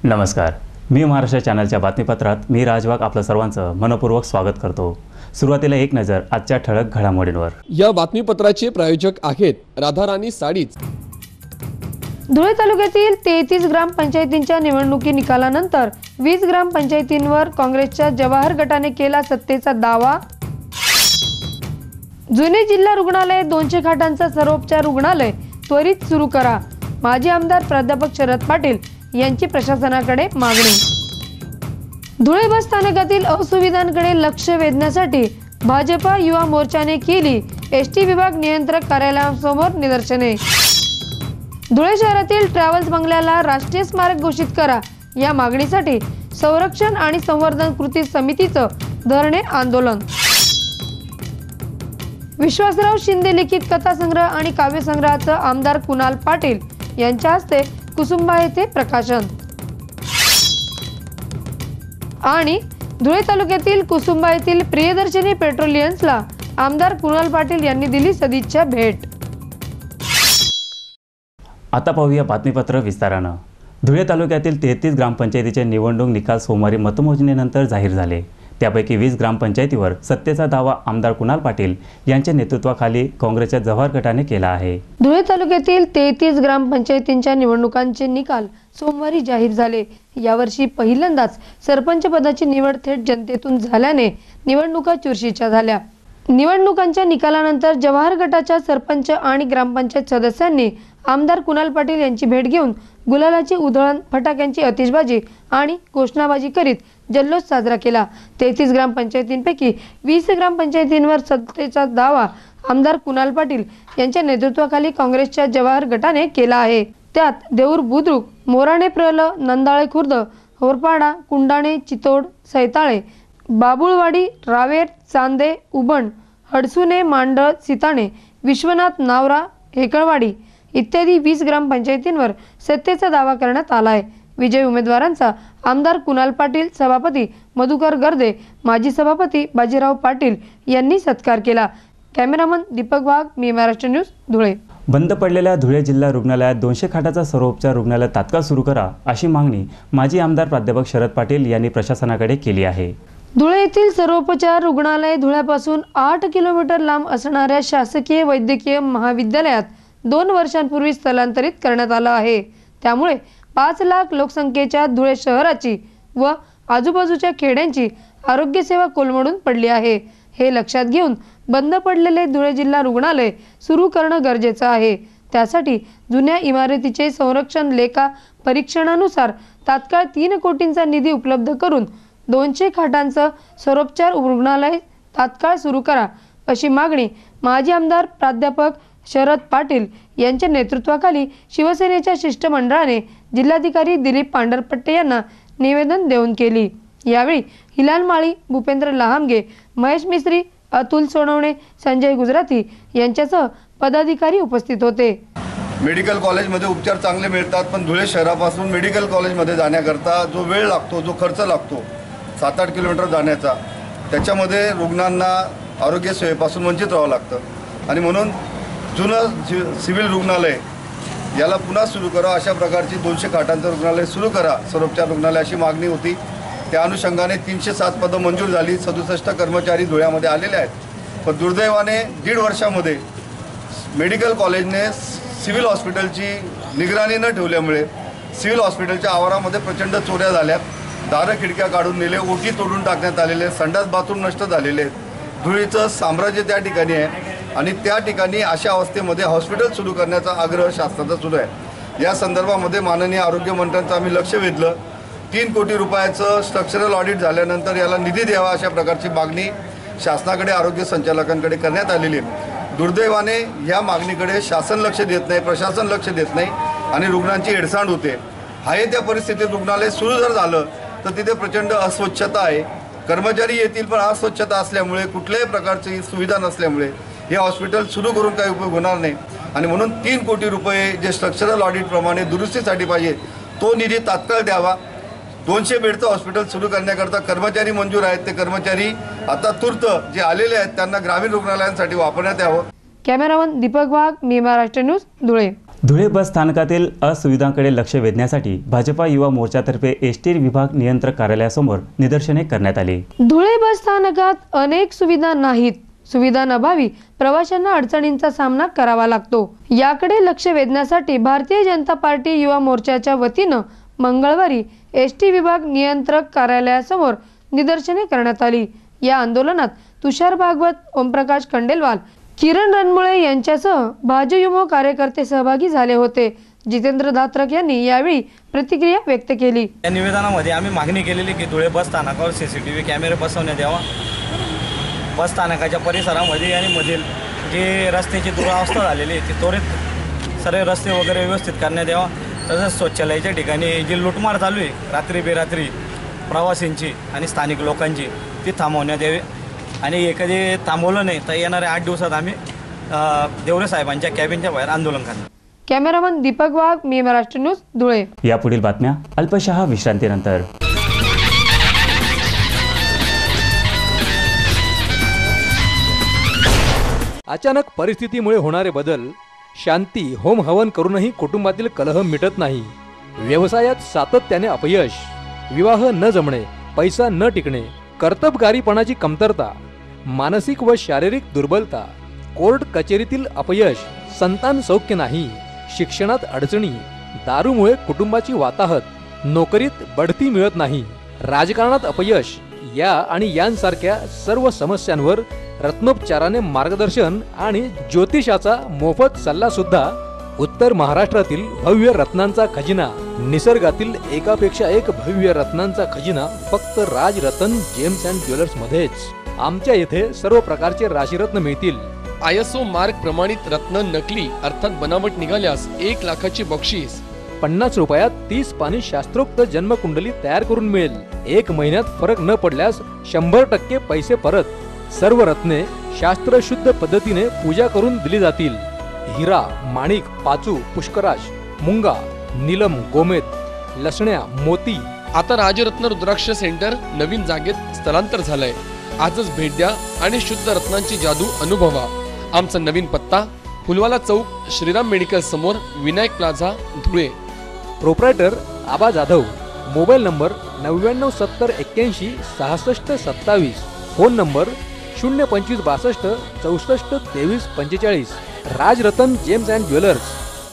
नमस्कार, मी महाराष्ट्र चॅनलच्या बातमीपत्रात मी राजवाग आपलं सर्वांचं मनपूर्वक स्वागत करतो। सुरुवातीला एक नजर आजच्या ठळक घडामोडींवर। या बातमीपत्राचे प्रायोजक आहेत राधाराणी साडीज। धुळे तालुक्यातील 33 ग्रामपंचायतींच्या निवडणुकी निकालानंतर 20 ग्रामपंचायतींवर काँग्रेसच्या जवाहर गटाने केला सत्तेचा दावा। जुने जिल्हा रुग्णालय 200 खाटांचा सर्वोपचार रुग्णालय त्वरित सुरू करा, माजी आमदार प्राध्यापक शरद पाटील यांची प्रशासनाकडे मागणी। धुळे बस स्थानकातील असुविधांकडे लक्ष वेधण्यासाठी भाजपा युवा मोर्चाने केली एसटी विभाग नियंत्रक कार्यालयासमोर निदर्शने। धुळे शहरातील ट्रॅव्हल्स बंगल्याला राष्ट्रीय स्मारक घोषित करा या मागणीसाठी संरक्षण आणि संवर्धन कृती समितीचं धरणे आंदोलन। विश्वासराव शिंदे लिखित कथासंग्रह आणि काव्यसंग्रहाचं आमदार कुणाल पाटील यांच्या हस्ते कुसुंबा येथे प्रकाशन। आणि धुळे तालुक्यातील कुसुंबा येथील प्रियदर्शनी पेट्रोलियम्सला आमदार कुणाल पाटील यांनी दिली सदिच्छा भेट। आता पाहूया बातमीपत्र विस्तारानं। धुळे तालुक्यातील 33 ग्रामपंचायतीचे निवडणूक निकाल सोमवारी मतमोजणीनंतर जाहीर झाले। त्यापैकी 20 ग्रामपंचायतीवर सत्तेचा दावा आमदार कुणाल पाटील यांच्या नेतृत्वाखाली काँग्रेसच्या जवाहर गटाने केला आहे। धुळे तालुक्यातील 33 ग्रामपंचायतींच्या निवडणुकांचे निकाल सोमवारी जाहीर झाले। यावर्षी पहिल्यांदाच सरपंच पदाची निवड थेट जनतेतून झाल्याने निवडणुका चुरशीच्या झाल्या। निवडणुकांच्या निकालानंतर जवाहर गटाच्या सरपंच आणि ग्रामपंचायत सदस्यांनी आमदार कुणाल पाटील यांची भेट घेऊन गुलालाची उधळण, फटाक्यांची आतिषबाजी आणि घोषणाबाजी करीत जल्लोष साजरा केला। 33 ग्रामपंचायतींपैकी 20 ग्रामपंचायतींवर सत्तेचा दावा आमदार कुणाल पाटील यांच्या नेतृत्वाखाली काँग्रेसच्या जवाहर गटाने केला आहे। त्यात देऊर बुद्रुक, मोराणे प्रल, नंदाळे खुर्द, होरपाडा, कुंडाणे, चितोड, सैताळे, बाबुळवाडी, रावेर, चांदे, उबण, हडसुने, मांडळ, सिताणे, विश्वनाथ, नावरा, हेकळवाडी इत्यादी 20 ग्रामपंचायतींवर सत्तेचा दावा करण्यात आला आहे। विजयी उमेदवारांचा आमदार कुणाल पाटील, सभापती मधुकर गर्दे, माजी सभापती बाजीराव पाटील यांनी सत्कार केला। कॅमेरामन दीपक वाघ, मी महाराष्ट्र न्यूज, धुळे। बंद पडलेल्या धुळे जिल्हा रुग्णालयात 200 खाटाचा सर्वोपचार रुग्णालय तात्काळ सुरू करा अशी मागणी माजी आमदार प्राध्यापक शरद पाटील यांनी प्रशासनाकडे केली आहे। धुळे येथील सर्वोपचार रुग्णालय धुळ्यापासून 8 किलोमीटर लांब असणाऱ्या शासकीय वैद्यकीय महाविद्यालयात 2 वर्षांपूर्वी स्थलांतरित करण्यात आलं आहे। त्यामुळे 5 लाख लोकसंख्येच्या धुळे शहराची व आजूबाजूच्या खेड्यांची आरोग्य सेवा कोलमडून पडली आहे। हे लक्षात घेऊन बंद पडलेले धुळे जिल्हा रुग्णालय सुरू करणं गरजेचं आहे। त्यासाठी जुन्या इमारतीचे संरक्षण लेखा परीक्षणानुसार तात्काळ 3 कोटींचा निधी उपलब्ध करून 200 खाटांचं सर्वोपचार रुग्णालय तात्काळ सुरू करा अशी मागणी माजी आमदार प्राध्यापक शरद पाटील यांच्या नेतृत्वाखाली शिवसेनेच्या शिष्टमंडळाने जिल्हाधिकारी दिलीप पांढरपट्टे यांना निवेदन देऊन केली। यावेळी हिलाल माळी, भूपेंद्र लहामगे, महेश मिस्त्री, अतुल सोनवणे, संजय गुजराती यांच्यासह पदाधिकारी उपस्थित होते। मेडिकल कॉलेजमध्ये उपचार चांगले मिळतात, पण धुळे शहरापासून मेडिकल कॉलेजमध्ये जाण्याकरता जो वेळ लागतो, जो खर्च लागतो 7-8 किलोमीटर जाण्याचा, त्याच्यामध्ये रुग्णांना आरोग्य सेवेपासून वंचित राहावं लागतं। आणि म्हणून जुनं सिव्हिल रुग्णालय याला पुन्हा सुरू करा, अशा प्रकारची 200 खाटांचं रुग्णालय सुरू करा, सर्वोपचार रुग्णालय अशी मागणी होती। त्या अनुषंगाने 307 पदं मंजूर झाली, 67 कर्मचारी धुळ्यामध्ये आलेले आहेत। पण दुर्दैवाने 1.5 वर्षामध्ये मेडिकल कॉलेजने सिव्हिल हॉस्पिटलची निगराणी न ठेवल्यामुळे सिव्हिल हॉस्पिटलच्या आवारामध्ये प्रचंड चोऱ्या झाल्या, दारं खिडक्या काढून नेले, ओटी तोडून टाकण्यात आलेले, संडास बाथरूम नष्ट झालेले आहेत। धुळीचं साम्राज्य त्या ठिकाणी आहे आणि त्या ठिकाणी अशा अवस्थेमध्ये हॉस्पिटल सुरू करण्याचा आग्रह शासनाचा सुरू आहे। या संदर्भामध्ये माननीय आरोग्यमंत्र्यांचं आम्ही लक्ष वेधलं। 3 कोटी रुपयाचं स्ट्रक्चरल ऑडिट झाल्यानंतर याला निधी द्यावा अशा प्रकारची मागणी शासनाकडे, आरोग्य संचालकांकडे करण्यात आलेली आहे। दुर्दैवाने या मागणीकडे शासन लक्ष देत नाही, प्रशासन लक्ष देत नाही आणि रुग्णांची हेळसांड होते। आहे त्या परिस्थितीत रुग्णालय सुरू जर झालं तर तिथे प्रचंड अस्वच्छता आहे, कर्मचारी येतील पण अस्वच्छता असल्यामुळे, कुठल्याही प्रकारची सुविधा नसल्यामुळे हे हॉस्पिटल सुरू करून काही उपयोग होणार नाही। आणि म्हणून 3 कोटी रुपये जे स्ट्रक्चरल ऑडिटप्रमाणे दुरुस्तीसाठी पाहिजे तो निधी तात्काळ द्यावा। 200 बेडचं हॉस्पिटल सुरू करण्याकरता कर्मचारी मंजूर आहेत, ते कर्मचारी आता तूर्त जे आलेले आहेत त्यांना ग्रामीण रुग्णालयांसाठी वापरण्यात यावं। कॅमेरामन दीपक वाघ, मी महाराष्ट्र न्यूज, धुळे। धुळे बस स्थानकातील असुविधांकडे लक्ष वेधण्यासाठी भाजपा युवा मोर्चातर्फे एसटी विभाग नियंत्रक कार्यालयासमोर निदर्शने करण्यात आली. धुळे बस स्थानकात अनेक सुविधा नाहीत. सुविधांअभावी प्रवाशांना अडचणींचा सामना करावा लागतो. याकडे लक्ष वेधण्यासाठी भारतीय जनता पार्टी युवा मोर्चाच्या वतीनं मंगळवारी एसटी विभाग नियंत्रक कार्यालयासमोर निदर्शने करण्यात आली. या आंदोलनात तुषार भागवत, ओमप्रकाश खंडेलवाल, किरण रणमुळे यांच्यासह भाजयुमो कार्यकर्ते सहभागी झाले होते. जितेंद्र धात्रक यांनी यावेळी प्रतिक्रिया व्यक्त केली. या निवेदनामध्ये आम्ही मागणी केलेली की धुळे बस स्थानकावर CCTV कॅमेरे बसवण्यात यावा. बस स्थानकाच्या परिसरामध्ये आणि मधील जे रस्त्याची दुरावस्था झालेली आहे ती त्वरित सर्व रस्ते वगैरे व्यवस्थित करण्यात यावा. तसंच शौचालयाच्या ठिकाणी जी लूटमार चालू आहे रात्री बेरात्री प्रवासींची आणि स्थानिक लोकांची ती थांबवण्यात यावी. आणि एखादी थांबवलं नाही तर येणाऱ्या 8 दिवसात आम्ही देवरे साहेबांच्या कॅबिनच्या बाहेर आंदोलन करणार. कॅमेरामन दीपक वाघ, मी महाराष्ट्र न्यूज, धुळे. यापुढील बातम्या अल्पशः विश्रांतीनंतर. अचानक परिस्थितीमुळे होणारे बदल, शांती होम हवन करूनही कुटुंबातील कलह मिटत नाही. व्यवसायात सातत्याने अपयश, विवाह न जमणे, पैसा न टिकणे, कर्तबगारीपणाची कमतरता, मानसिक व शारीरिक दुर्बलता, कोर्ट कचेरीतील अपयश, संतान सौख्य नाही, शिक्षणात अडचणी, दारूमुळे कुटुंबाची वाताहत, नोकरीत बढती मिळत नाही, राजकारणात अपयश या आणि यांसारख्या सर्व समस्यांवर रत्नोपचाराने मार्गदर्शन आणि ज्योतिषाचा मोफत सल्ला सुद्धा. उत्तर महाराष्ट्रातील भव्य रत्नांचा खजिना, निसर्गातील एकापेक्षा एक भव्य रत्नांचा खजिना फक्त राजरत्न जेम्स अँड ज्वेलर्स मध्येच. आमच्या येथे सर्व प्रकारचे राशीरत्न मिळतील. ISO मार्क प्रमाणित रत्न नकली अर्थात बनावट निघाल्यास 1 लाखाची बक्षीस. 50 रुपयात 30 पानी शास्त्रोक्त जन्मकुंडली तयार करून मिळेल. 1 महिन्यात फरक न पडल्यास 100% पैसे परत. सर्व रत्ने शास्त्रशुद्ध पद्धतीने पूजा करून दिली जातील. हिरा, माणिक, पाचू, पुष्कराज, मुंगा, नीलम, गोमेद, लसण्या, मोती. आता राजरत्न रुद्राक्ष सेंटर नवीन जागेत स्थलांतर झालंय. आजच भेट द्या आणि शुद्ध रत्नांची जादू अनुभवा. आमचा नवीन पत्ता फुलवाला चौक, श्रीराम मेडिकल समोर, Vinayak plaza, Dhule. Proprietor Aba Jadhav. Mobile number 99 70 81 66 27. Phone number 025 62 64 23 45. Rajratna gems and jewellers.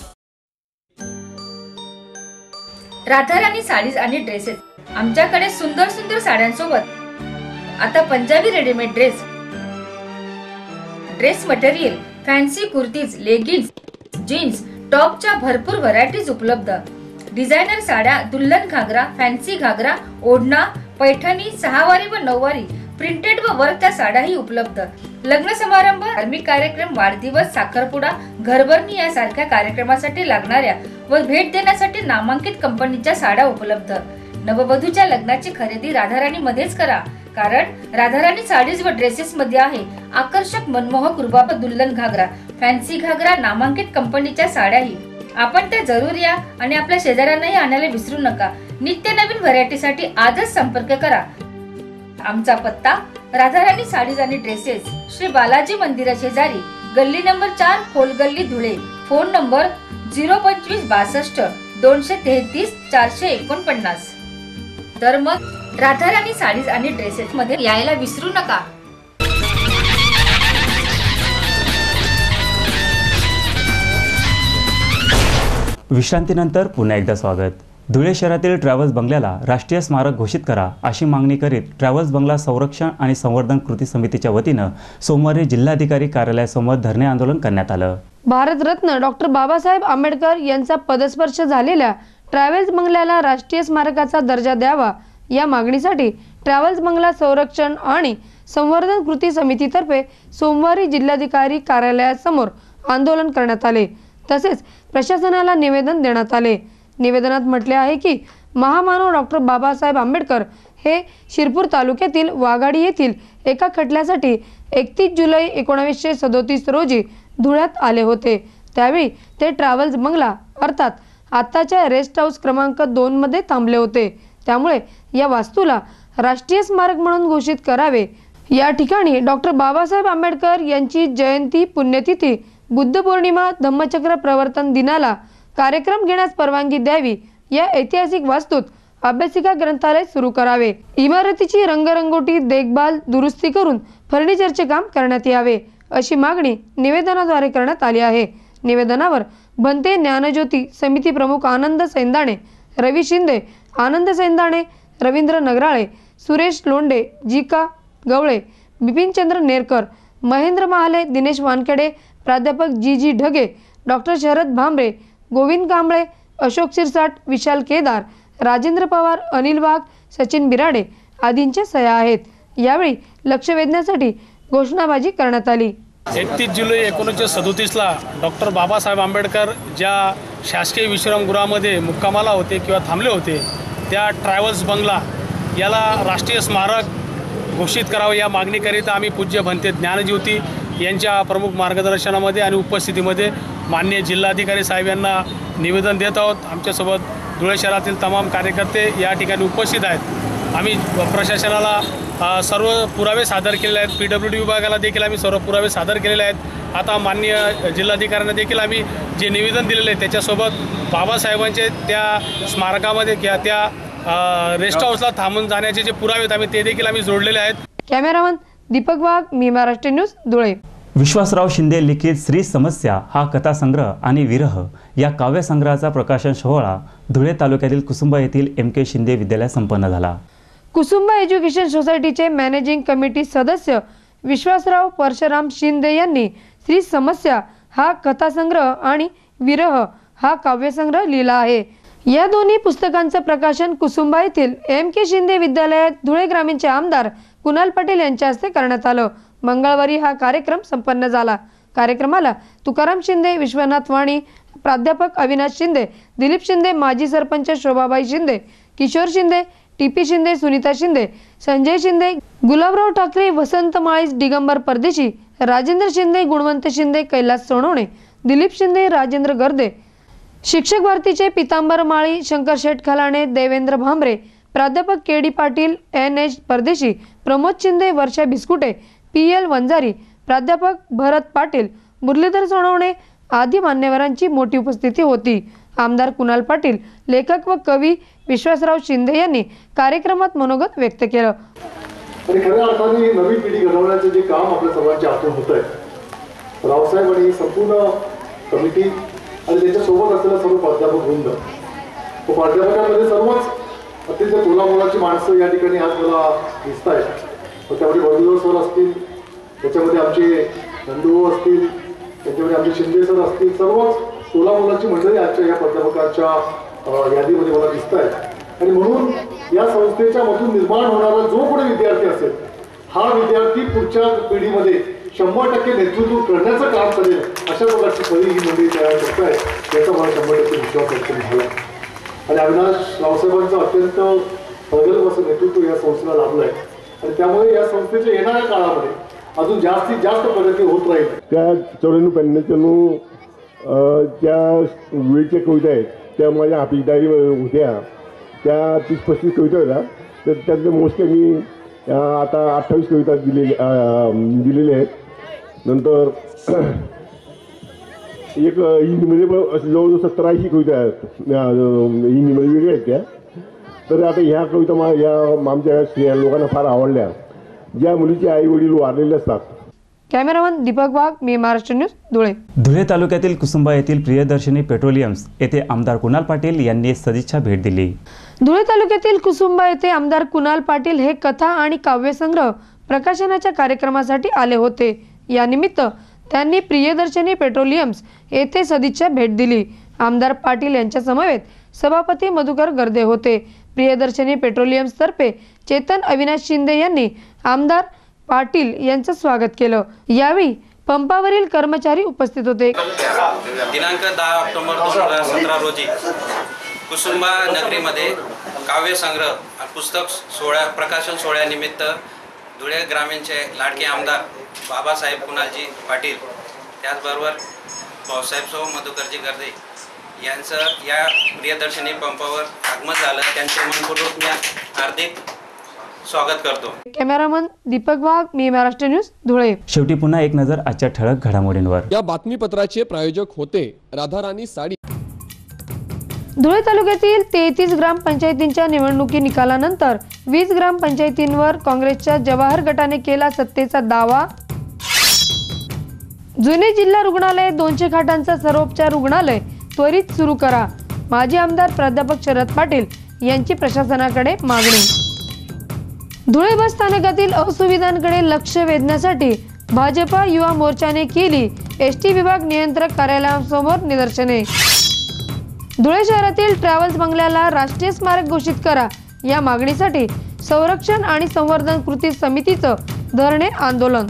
Radharani sarees आणि ड्रेसेस. आमच्याकडे सुंदर सुंदर साड्यांसोबत आता Punjabi readymade dress material, fancy kurtis, leggings, jeans, टॉपच्या भरपूर व्हरायटीज उपलब्ध. डिझायनर साड्या, दुल्हन घागरा, फॅन्सी घागरा, ओढणा, पैठणी, 6 वारी व 9 वारी, प्रिंटेड व वर्कच्या साड्याही उपलब्ध. लग्न समारंभ, धार्मिक कार्यक्रम, वाढदिवस, साखरपुडा, घरभरणी यासारख्या कार्यक्रमासाठी लागणाऱ्या व भेट देण्यासाठी नामांकित कंपनीच्या साड्या उपलब्ध. नववधूच्या लग्नाची खरेदी राधाराणी मध्येच करा, कारण राधाराणी साडीज व ड्रेसेस मध्ये आहे आकर्षक मनमोहक रुबाब दुल्हन घागरा, फॅन्सी घागरा, नामांकित कंपनीच्या साड्याही. आपण त्या जरूर या आणि आपल्या शेजाऱ्यांनाही आणायला विसरू नका. नित्य नवीन व्हरायटीसाठी आजच संपर्क करा. आमचा पत्ता राधाराणी साडीज आणि ड्रेसेस, श्री बालाजी मंदिरा शेजारी, गल्ली number 4, Kholgalli, Dhule. Phone number 025 62 233 449. तर मग राधाराणी साडीज आणि ड्रेसेस मध्ये यायला विसरू नका. विश्रांतीनंतर पुन्हा एकदा स्वागत. धुळे शहरातील ट्रॅव्हल्स बंगल्याला राष्ट्रीय स्मारक घोषित करा अशी मागणी करीत ट्रॅव्हल्स बंगला संरक्षण आणि संवर्धन कृती समितीच्या वतीनं सोमवारी जिल्हाधिकारी कार्यालयासमोर धरणे आंदोलन करण्यात आलं. भारतरत्न डॉक्टर बाबासाहेब आंबेडकर यांचा पदस्पर्श झालेल्या ट्रॅव्हल्स बंगल्याला राष्ट्रीय स्मारकाचा दर्जा द्यावा या मागणीसाठी ट्रॅव्हल्स बंगला संरक्षण आणि संवर्धन कृती समितीतर्फे सोमवारी जिल्हाधिकारी कार्यालयासमोर आंदोलन करण्यात आले. तसेच प्रशासनाला निवेदन देण्यात आले. निवेदनात म्हटले आहे की महामानव डॉक्टर बाबासाहेब आंबेडकर हे शिरपूर तालुक्यातील वाघाडी येथील एका खटल्यासाठी 31 जुलै 1937 रोजी धुळ्यात आले होते. त्यावेळी ते ट्रॅव्हल्स बंगला अर्थात आताच्या रेस्ट हाऊस क्रमांक 2 मध्ये थांबले होते. त्यामुळे या वास्तूला राष्ट्रीय स्मारक म्हणून घोषित करावे. या ठिकाणी डॉक्टर बाबासाहेब आंबेडकर यांची जयंती पुण्यतिथी बुद्ध पौर्णिमा धम्मचक्र प्रवर्तन दिनाला कार्यक्रम घेण्यास परवानगी द्यावी, या ऐतिहासिक वास्तूत अभ्यासिका ग्रंथालय सुरू करावे, इमारतीची रंगरंगोटी देखभाल दुरुस्ती करून फर्निचरचे काम करण्यात यावे, अशी मागणी निवेदनाद्वारे करण्यात आली आहे। निवेदनावर भंते ज्ञानज्योती समिती प्रमुख आनंद सैंदाणे, रवी शिंदे, आनंद सैंदाणे, रवींद्र नगराळे, सुरेश लोंढे, जीका गवळे, बिपिनचंद्र नेरकर, महेंद्र महाले, दिनेश वानखेडे, प्राध्यापक जी ढगे, डॉक्टर शरद भांबरे, गोविंद कांबळे, अशोक शिरसाट, विशाल केदार, राजेंद्र पवार, अनिल वाघ, सचिन बिराडे आदींच्या सह्या आहेत। यावेळी लक्ष वेधण्यासाठी घोषणाबाजी करण्यात आली। 31 जुलै 1937ला डॉक्टर बाबासाहेब आंबेडकर ज्या शासकीय विश्रामगृहामध्ये मुक्कामाला होते किंवा थांबले होते, त्या ट्रॅव्हल्स बंगला याला राष्ट्रीय स्मारक घोषित करावं या मागणीकरिता आम्ही पूज्य भंते ज्ञानज्योती यांच्या प्रमुख मार्गदर्शनामध्ये आणि उपस्थितीमध्ये माननीय जिल्हाधिकारी साहेब यांना निवेदन देत आहोत। आमच्यासोबत धुळे शहरातील तमाम कार्यकर्ते या ठिकाणी उपस्थित आहेत। आम्ही प्रशासनाला सर्व पुरावे सादर केलेले आहेत, PWD विभागाला देखील आम्ही सर्व पुरावे सादर केलेले आहेत। आता माननीय जिल्हाधिकाऱ्यांना देखील आम्ही जे निवेदन दिलेले आहे त्याच्यासोबत बाबासाहेबांचे त्या स्मारकामध्ये किंवा त्या रेस्ट हाऊसला थांबून जाण्याचे जे पुरावे आहेत आम्ही ते देखील आम्ही जोडलेले आहेत। कॅमेरामन दीपक वाघ, मी महाराष्ट्र न्यूज, धुळे। विश्वासराव शिंदे लिखित श्री समस्या हा कथासंग्रह आणि विरह या काव्यसंग्रहाचा प्रकाशन सोहळा धुळे तालुक्यातील कुसुंबा येथील MK शिंदे विद्यालयात संपन्न झाला। कुसुंबा एज्युकेशन सोसायटीचे मॅनेजिंग कमिटी सदस्य विश्वासराव परशुराम शिंदे यांनी श्री समस्या हा कथासंग्रह आणि विरह हा काव्यसंग्रह लिहिला आहे। या दोन्ही पुस्तकांचं प्रकाशन कुसुंबा येथील MK शिंदे विद्यालयात धुळे ग्रामीणचे आमदार कुणाल पाटील यांच्या हस्ते करण्यात आलं। मंगळवारी हा कार्यक्रम संपन्न झाला। कार्यक्रमाला तुकाराम शिंदे, विश्वनाथ वाणी, प्राध्यापक अविनाश शिंदे, दिलीप शिंदे, माजी सरपंच शोभाबाई शिंदे, किशोर शिंदे, TP शिंदे, सुनीता शिंदे, संजय शिंदे, गुलाबराव ठाकरे, वसंत माळीस, दिगंबर परदेशी, राजेंद्र शिंदे, गुणवंत शिंदे, कैलास सोनवणे, दिलीप शिंदे, राजेंद्र गर्दे, शिक्षक भारतीचे पितांबर माळी, शंकर शेठ खलाणे, देवेंद्र भांबरे, प्राध्यापक KD पाटील, NH परदेशी, प्रमोद शिंदे, वर्षा बिस्कुटे, PL वंजारी, प्राध्यापक भरत पाटील, मुरलीधर सोनवणे आदी मान्यवरांची मोठी उपस्थिती होती। आमदार कुणाल पाटील, लेखक व कवी विश्वासराव शिंदे यांनी कार्यक्रमात मनोगत व्यक्त केलं। आणि खऱ्या अर्थाने नवी पिढी घडवण्याचे जे काम आपल्या सर्वांच्या हातून होत आहे, रावसाहेब आणि संपूर्ण कमिटी आणि त्याच्यासोबत असलेला सर्व प्राध्यापक वृंद व प्राध्यापकांमध्ये सर्वच अत्यंत तोलामोलाची माणसं या ठिकाणी आज मला दिसत आहेत। त्यामध्ये वडील सर असतील, त्याच्यामध्ये आमचे नंदू असतील, त्याच्यामध्ये आमचे शिंदे सर असतील, सर्वच तोलामोलाची मंडळी आजच्या या प्राध्यापकांच्या यादीमध्ये मला दिसत आहेत। आणि म्हणून या संस्थेच्या मधून निर्माण होणारा जो कोणी विद्यार्थी असेल, हा विद्यार्थी पुढच्या पिढीमध्ये 100% नेतृत्व करण्याचं काम करेल अशा प्रकारची खरी ही मंडळी तयार करत आहे, याचा मला 100% विश्वास व्यक्त झाला। आणि अविनाश रावसाहेबांचं अत्यंत प्रगल्भ असं नेतृत्व या संस्थेला लाभलं आहे आणि त्यामुळे या संस्थेच्या येणाऱ्या काळामध्ये अजून जास्तीत जास्त प्रगती होत राहील। त्या 94-95 त्या वेळच्या कविता आहेत त्या माझ्या हाफिजदारी होत्या, त्या 30-35 कविता होत्या, तर त्यातले मोस्टली मी आता 28 कविता दिलेल्या आहेत। नंतर एक हिंदीमध्ये पण जवळजवळ 70-80 कविता आहेत, हिंदीमध्ये वेगळ्या आहेत त्या। तर आता ह्या कविता या आमच्या स्त्रिया लोकांना फार आवडल्या, ज्या मुलीचे आई वडील वारलेले असतात। कॅमेरामन दीपक वाघ, मी महाराष्ट्र न्यूज, धुळे। धुळे तालुक्यातील कुसुंबा येथील प्रियदर्शनी पेट्रोलियम्स येथे आमदार कुणाल पाटील यांनी सदिच्छा भेट दिली। धुळे तालुक्यातील कुसुंबा येथे आमदार कुणाल पाटील हे कथा आणि काव्यसंग्रह प्रकाशनाच्या कार्यक्रमासाठी आले होते। या निमित्त त्यांनी प्रियदर्शनी पेट्रोलियम्स येथे सदिच्छा भेट दिली। आमदार पाटील यांच्या समवेत सभापती मधुकर गर्दे होते। प्रियदर्शनी पेट्रोलियम्स तर्फे चेतन अविनाश शिंदे यांनी आमदार पाटील यांचं स्वागत केलं। यावेळी पंपावरील कर्मचारी उपस्थित होते। दिनांक 10 ऑक्टोबर 2017 रोजी कुसुंबा नगरीमध्ये काव्यसंग्रह पुस्तक प्रकाशन सोहळ्यानिमित्त धुळे ग्रामीणचे लाडके आमदार बाबासाहेब कुणालजी पाटील, त्याचबरोबर भाऊसाहेब सौ मधुकरजी गर्दे यांचं या प्रियदर्शनी पंपावर आगमन झालं। त्यांचे मनपूर्वक मी हार्दिक स्वागत करतो. कॅमेरामन दीपक वाघ, मी महाराष्ट्र न्यूज, धुळे. शेवटी पुन्हा एक नजर आजच्या ठळक घडामोडींवर. या बातमीपत्राचे प्रायोजक होते राधाराणी साडी. धुळे तालुक्यातील 33 ग्रामपंचायतींच्या निवडणुकी निकालानंतर 20 ग्रामपंचायतींवर काँग्रेसच्या जवाहर गटाने केला सत्तेचा दावा. जुने जिल्हा रुग्णालय 200 खाटांचा सर्वोपचार रुग्णालय त्वरित सुरू करा. माजी आमदार प्राध्यापक शरद पाटील यांची प्रशासनाकडे मागणी. धुळे बस स्थानकातील असुविधांकडे लक्ष वेधण्यासाठी भाजपा युवा मोर्चाने केली एसटी विभाग नियंत्रक कार्यालयासमोर निदर्शने. धुळे शहरातील ट्रॅव्हल्स बंगल्याला राष्ट्रीय स्मारक घोषित करा या मागणीसाठी संरक्षण आणि संवर्धन कृती समितीचं धरणे आंदोलन.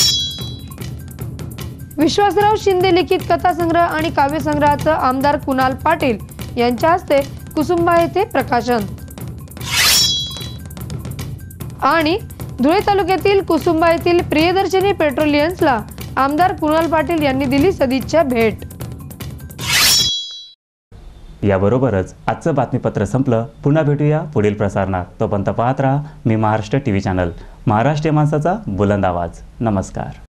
विश्वासराव शिंदे लिखित कथासंग्रह आणि काव्यसंग्रहाचं आमदार कुणाल पाटील यांच्या हस्ते कुसुंबा येथे प्रकाशन. आणि धुळे तालुक्यातील कुसुंबा येथील प्रियदर्शनी पेट्रोलियम्सला आमदार कुणाल पाटील यांनी दिली सदिच्छा भेट. याबरोबरच आजचं बातमीपत्र संपलं. पुन्हा भेटूया पुढील प्रसारणात. तोपर्यंत पाहत राहा मी महाराष्ट्र टीव्ही चॅनल, महाराष्ट्रीय माणसाचा बुलंद आवाज. नमस्कार.